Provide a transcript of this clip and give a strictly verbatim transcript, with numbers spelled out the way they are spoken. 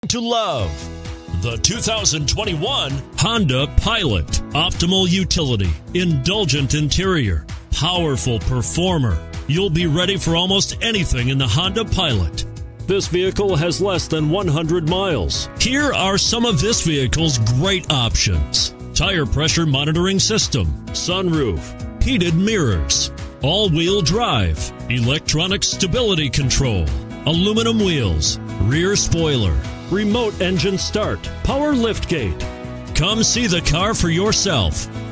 to love. The two thousand twenty-one Honda Pilot. Optimal utility, indulgent interior, powerful performer. You'll be ready for almost anything in the Honda Pilot. This vehicle has less than one hundred miles. Here are some of this vehicle's great options: tire pressure monitoring system, sunroof, heated mirrors, all-wheel drive, electronic stability control, aluminum wheels, rear spoiler, remote engine start, power liftgate. Come see the car for yourself.